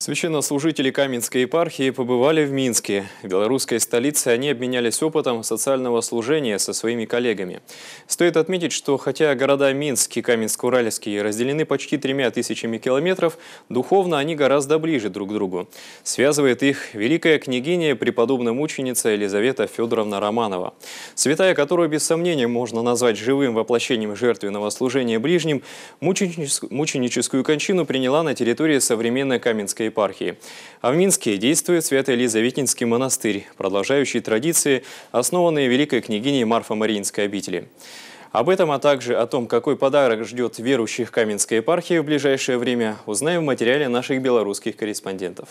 Священнослужители Каменской епархии побывали в Минске. В белорусской столице они обменялись опытом социального служения со своими коллегами. Стоит отметить, что хотя города Минск и Каменск-Уральский разделены почти 3000 километров, духовно они гораздо ближе друг к другу. Связывает их великая княгиня, преподобная мученица Елизавета Федоровна Романова. Святая, которую без сомнения можно назвать живым воплощением жертвенного служения ближним, мученическую кончину приняла на территории современной Каменской епархии. А в Минске действует Свято-Елизаветинский монастырь, продолжающий традиции, основанные великой княгиней Марфо-Мариинской обители. Об этом, а также о том, какой подарок ждет верующих Каменской епархии в ближайшее время, узнаем в материале наших белорусских корреспондентов.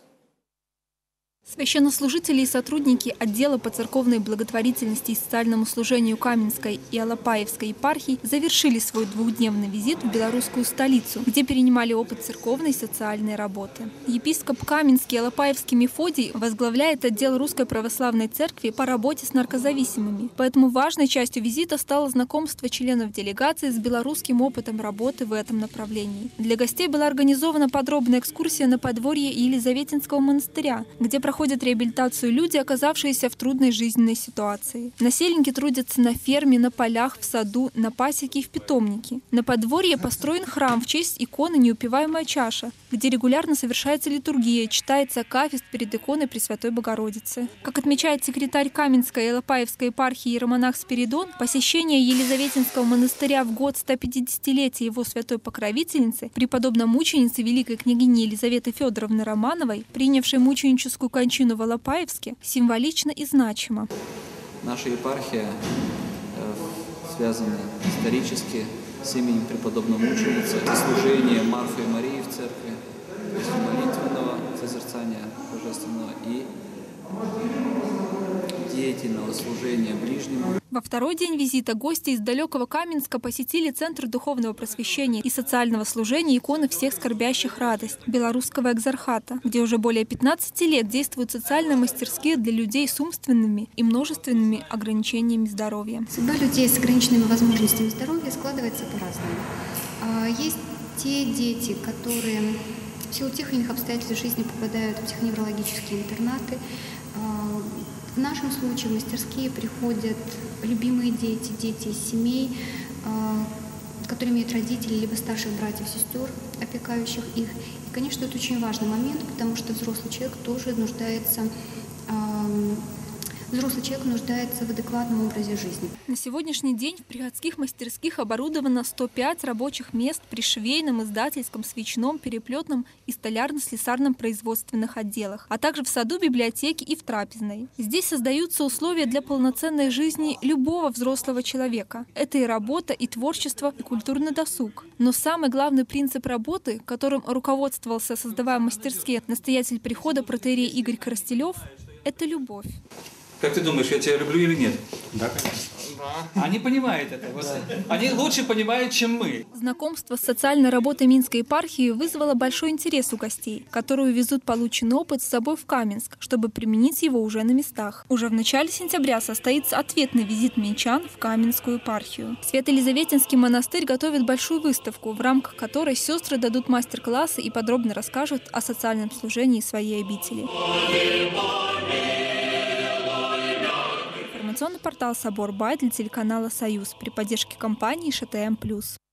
Священнослужители и сотрудники отдела по церковной благотворительности и социальному служению Каменской и Алапаевской епархий завершили свой двухдневный визит в белорусскую столицу, где перенимали опыт церковной и социальной работы. Епископ Каменский Алапаевский Мефодий возглавляет отдел Русской Православной Церкви по работе с наркозависимыми. Поэтому важной частью визита стало знакомство членов делегации с белорусским опытом работы в этом направлении. Для гостей была организована подробная экскурсия на подворье Елизаветинского монастыря, где проходят реабилитацию люди, оказавшиеся в трудной жизненной ситуации. Насельники трудятся на ферме, на полях, в саду, на пасеке и в питомнике. На подворье построен храм в честь иконы «Неупиваемая чаша», где регулярно совершается литургия, читается акафист перед иконой Пресвятой Богородицы. Как отмечает секретарь Каменской и Алапаевской епархии иеромонах Спиридон, посещение Елизаветинского монастыря в год 150-летия его святой покровительницы, преподобной мученицы великой княгини Елизаветы Федоровны Романовой, принявшей мученическую кончину в Алапаевске, символично и значимо. Наша епархия связана исторически с именем преподобной мученицы, служение Марфы и Марии в церкви, молитвенного созерцания божественного и деятельного служения ближнему. Во второй день визита гости из далекого Каменска посетили Центр духовного просвещения и социального служения иконы всех скорбящих радость Белорусского экзархата, где уже более 15 лет действуют социальные мастерские для людей с умственными и множественными ограничениями здоровья. Судьба людей с ограниченными возможностями здоровья складывается по-разному. Есть те дети, которые в силу тех или иных обстоятельств жизни попадают в психоневрологические интернаты. В нашем случае в мастерские приходят любимые дети, дети из семей, которые имеют родителей, либо старших братьев, сестер, опекающих их. И, конечно, это очень важный момент, потому что взрослый человек тоже нуждается в адекватном образе жизни. На сегодняшний день в приходских мастерских оборудовано 105 рабочих мест при швейном, издательском, свечном, переплетном и столярно-слесарном производственных отделах, а также в саду, библиотеке и в трапезной. Здесь создаются условия для полноценной жизни любого взрослого человека. Это и работа, и творчество, и культурный досуг. Но самый главный принцип работы, которым руководствовался, создавая мастерские, настоятель прихода протоиерей Игорь Коростелев, это любовь. Как ты думаешь, я тебя люблю или нет? Да, конечно. Да. Они понимают это. Да. Они лучше понимают, чем мы. Знакомство с социальной работой Минской епархии вызвало большой интерес у гостей, которые везут полученный опыт с собой в Каменск, чтобы применить его уже на местах. Уже в начале сентября состоится ответный визит минчан в Каменскую епархию. Свято-Елизаветинский монастырь готовит большую выставку, в рамках которой сестры дадут мастер-классы и подробно расскажут о социальном служении своей обители. Информационный портал «Собор Бай» для телеканала «Союз» при поддержке компании ШТМ+.